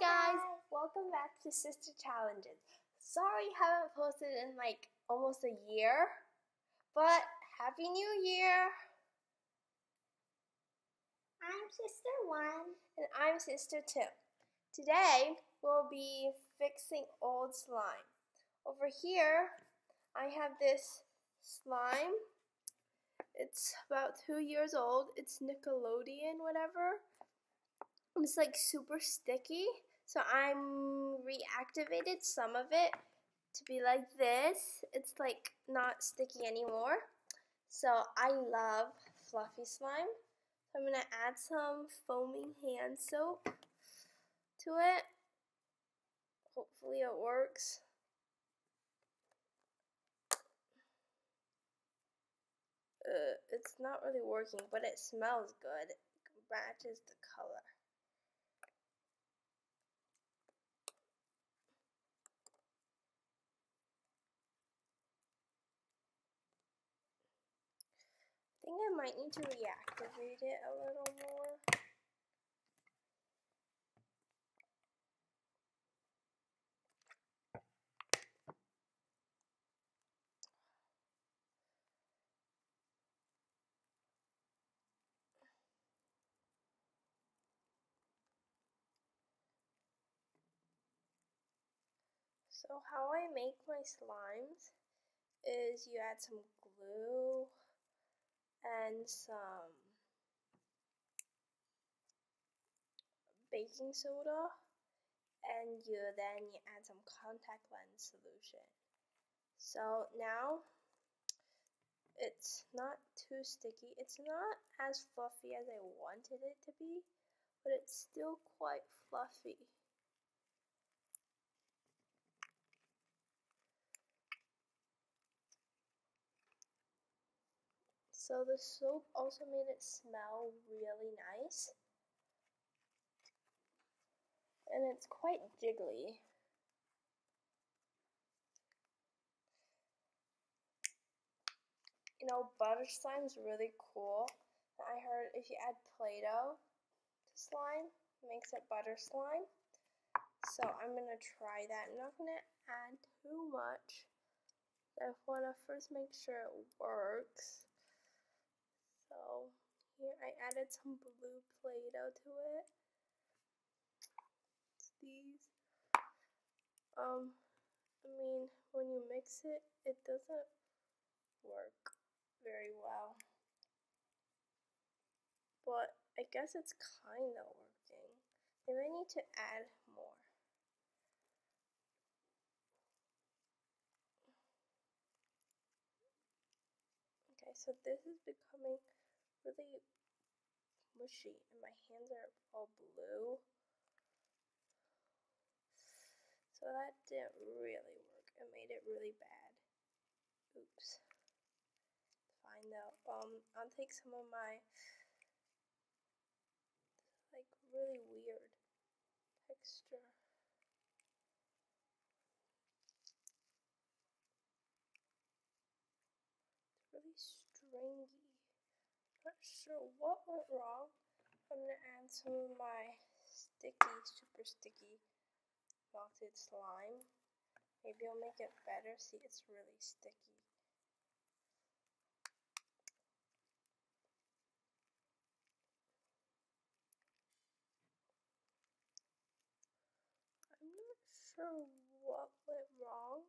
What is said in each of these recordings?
guys, welcome back to Sister Challenges. Sorry haven't posted in like almost a year, but Happy New Year! I'm Sister 1. And I'm Sister 2. Today we'll be fixing old slime. Over here I have this slime. It's about 2 years old. It's Nickelodeon whatever. It's like super sticky. So I'm reactivated some of it to be like this. It's like not sticky anymore. So I love fluffy slime. So I'm gonna add some foaming hand soap to it. Hopefully it works. It's not really working, but it smells good. It matches the color. I think I might need to reactivate it a little more. So how I make my slimes is you add some glue and some baking soda, and then you add some contact lens solution. So now it's not too sticky. It's not as fluffy as I wanted it to be, but it's still quite fluffy. So the soap also made it smell really nice. And it's quite jiggly. You know, butter slime is really cool. I heard if you add Play-Doh to slime, it makes it butter slime. So I'm gonna try that. I'm not gonna add too much. I wanna first make sure it works. So here I added some blue Play-Doh to it. It's these. I mean, when you mix it, it doesn't work very well. But I guess it's kind of working. Maybe I need to add more. Okay, so this is becoming really mushy and my hands are all blue. So that didn't really work. It made it really bad. Oops. Fine though. I'll take some of my like really weird texture. It's really stringy. Not sure what went wrong. I'm gonna add some of my sticky, super sticky melted slime. Maybe I'll make it better. See, it's really sticky. I'm not sure what went wrong.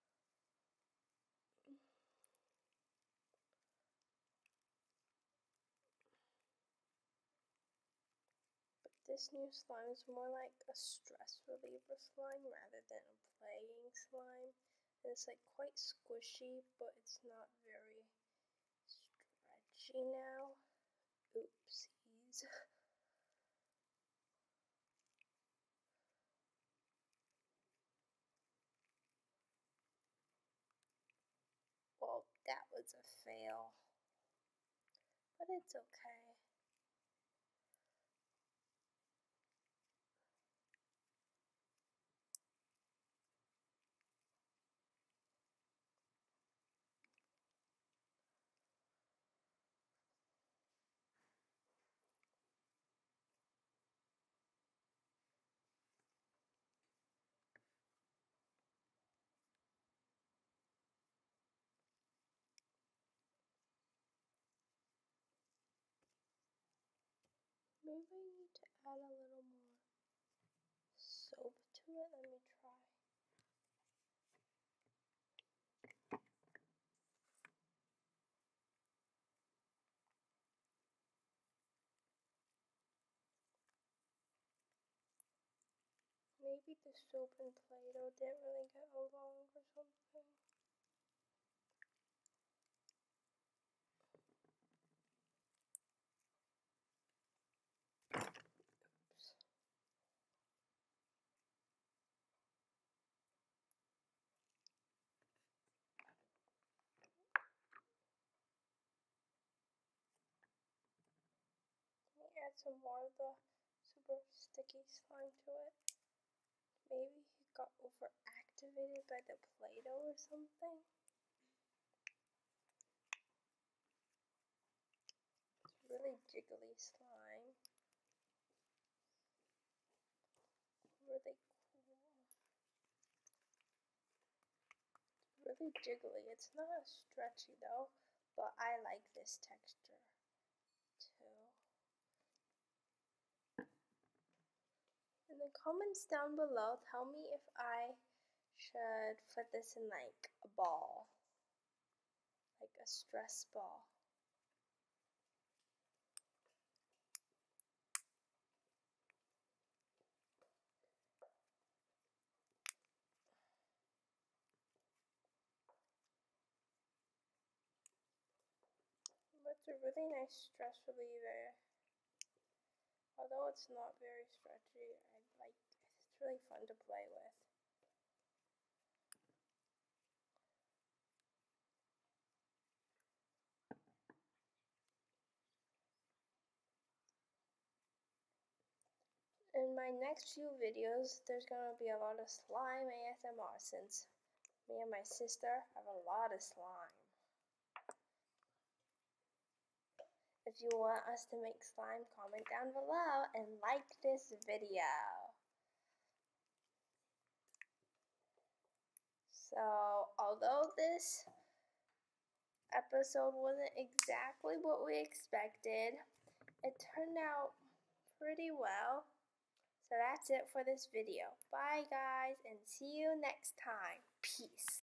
But this new slime is more like a stress reliever slime rather than a playing slime. And it's like quite squishy, but it's not very stretchy now. Oopsies. Well, that was a fail. But it's okay. Maybe I need to add a little more soap to it. Let me try. Maybe the soap and Play-Doh didn't really get along or something. Oops. Can I add some more of the super sticky slime to it? Maybe he got overactivated by the Play-Doh or something. It's really jiggly slime. Really cool. It's really jiggly. It's not as stretchy though, but I like this texture too. In the comments down below, tell me if I should put this in like a ball, like a stress ball. But it's a really nice stress reliever. Although it's not very stretchy, I like it. It's really fun to play with. In my next few videos, there's going to be a lot of slime ASMR since me and my sister have a lot of slime. If you want us to make slime, comment down below and like this video. So, although this episode wasn't exactly what we expected, it turned out pretty well. So that's it for this video. Bye guys, and see you next time. Peace.